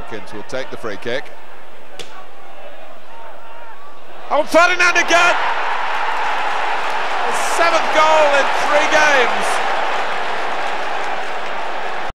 Watkins will take the free kick. Oh, Ferdinand again! His 7th goal in 3 games.